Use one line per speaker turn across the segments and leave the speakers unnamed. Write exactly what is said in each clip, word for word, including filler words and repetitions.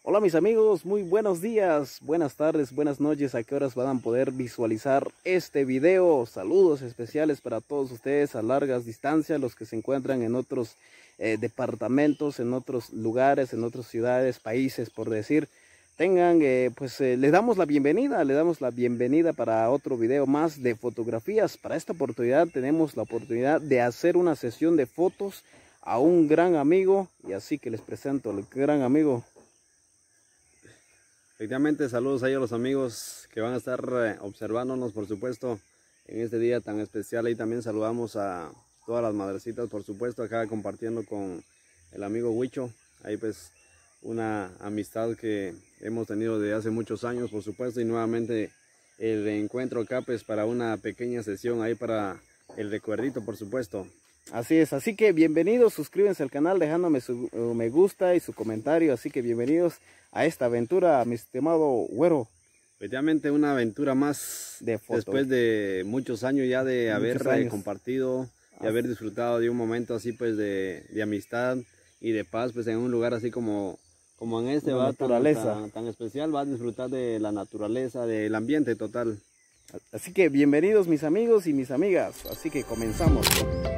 Hola mis amigos, muy buenos días, buenas tardes, buenas noches, a qué horas van a poder visualizar este video. Saludos especiales para todos ustedes a largas distancias, los que se encuentran en otros eh, departamentos, en otros lugares, en otras ciudades, países por decir. Tengan, eh, pues eh, les damos la bienvenida, le damos la bienvenida para otro video más de fotografías. Para esta oportunidad tenemos la oportunidad de hacer una sesión de fotos a un gran amigo, y así que les presento al gran amigo.
Efectivamente, saludos ahí a los amigos que van a estar eh, observándonos, por supuesto, en este día tan especial. Ahí también saludamos a todas las madrecitas, por supuesto, acá compartiendo con el amigo Huicho. Ahí pues una amistad que hemos tenido desde hace muchos años, por supuesto, y nuevamente el reencuentro acá pues para una pequeña sesión ahí para el recuerdito, por supuesto.
Así es, así que bienvenidos, suscríbanse al canal dejándome su uh, me gusta y su comentario, así que bienvenidos a esta aventura, mi estimado güero.
Efectivamente una aventura más
de foto.
Después de muchos años ya de muchos haber años. compartido y ah. haber disfrutado de un momento así pues de, de amistad y de paz pues en un lugar así como, como en este, va
naturaleza.
Tan, tan, tan especial, va a disfrutar de la naturaleza, del ambiente total.
Así que bienvenidos mis amigos y mis amigas, así que comenzamos.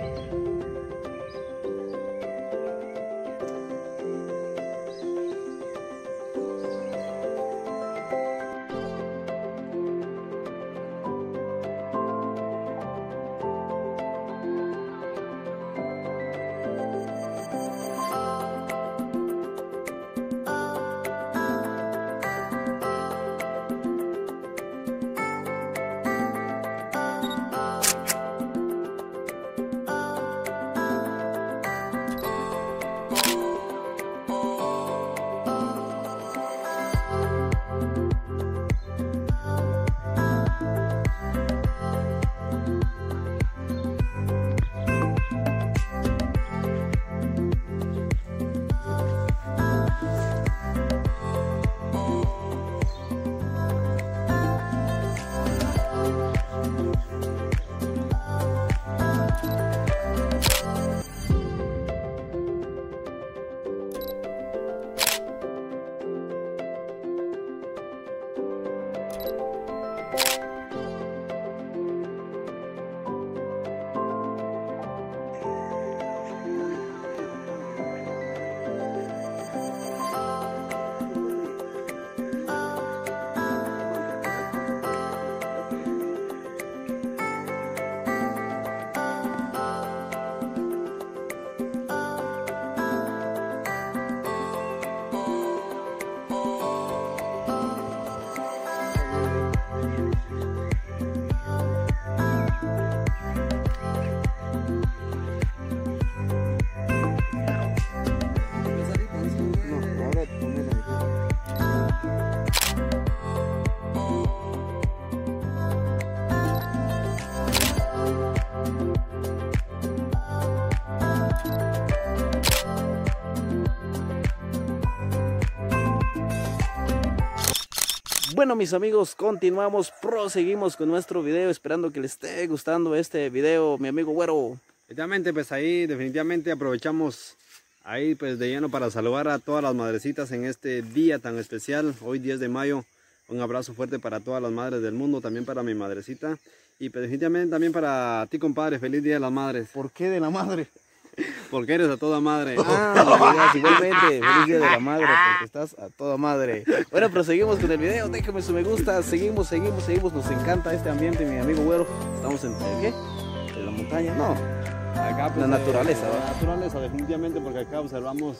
Bueno mis amigos, continuamos, proseguimos con nuestro video, esperando que les esté gustando este video, mi amigo güero.
Efectivamente, pues ahí definitivamente aprovechamos ahí pues de lleno para saludar a todas las madrecitas en este día tan especial, hoy diez de mayo. Un abrazo fuerte para todas las madres del mundo, también para mi madrecita y pues definitivamente también para ti, compadre. Feliz Día de las Madres.
¿Por qué de la madre?
Porque eres a toda madre.
Ah, igualmente, feliz Día de la Madre, porque estás a toda madre. Bueno, proseguimos con el video, déjame su me gusta, seguimos, seguimos, seguimos, nos encanta este ambiente, mi amigo güero. Estamos en, ¿qué? ¿En la montaña? No,
acá pues,
la naturaleza.
Eh, la naturaleza, definitivamente, porque acá observamos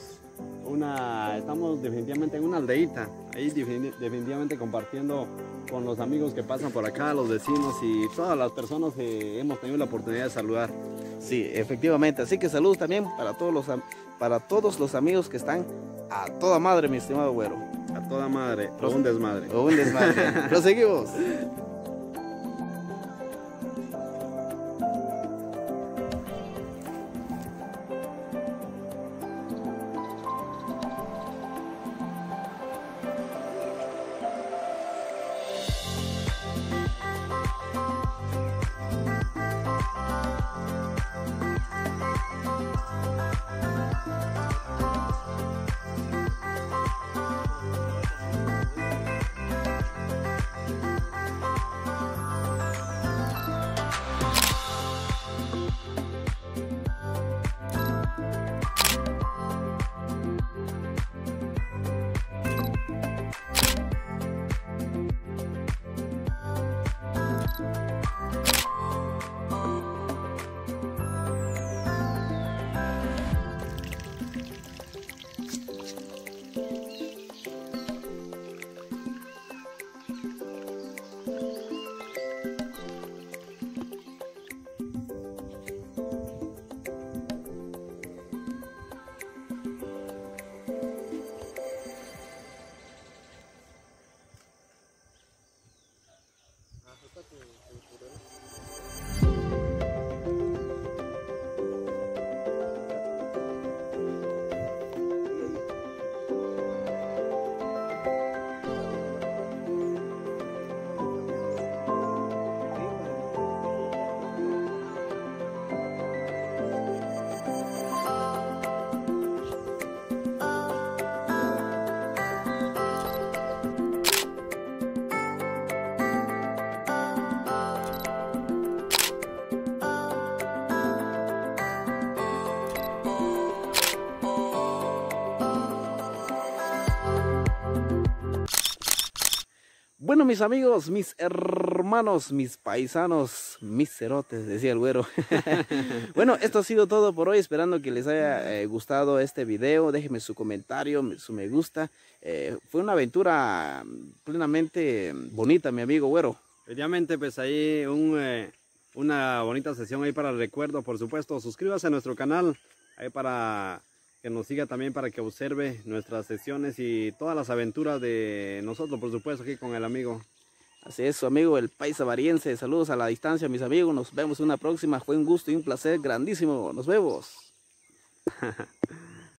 una, estamos definitivamente en una aldeíta, ahí definitivamente compartiendo con los amigos que pasan por acá, los vecinos y todas las personas que hemos tenido la oportunidad de saludar.
Sí, efectivamente, así que saludos también para todos los, para todos los amigos que están a toda madre, mi estimado güero.
A toda madre, o un desmadre.
O un desmadre. Proseguimos. Bueno, mis amigos, mis hermanos, mis paisanos, mis cerotes, decía el güero. Bueno, esto ha sido todo por hoy, esperando que les haya eh, gustado este video. Déjenme su comentario, su me gusta. Eh, fue una aventura plenamente bonita, mi amigo güero.
Obviamente, pues ahí un, eh, una bonita sesión ahí para el recuerdo, por supuesto. Suscríbase a nuestro canal, ahí para que nos siga también, para que observe nuestras sesiones y todas las aventuras de nosotros, por supuesto, aquí con el amigo.
Así es, su amigo el paisa variense. Saludos a la distancia, mis amigos. Nos vemos en una próxima. Fue un gusto y un placer grandísimo. Nos vemos.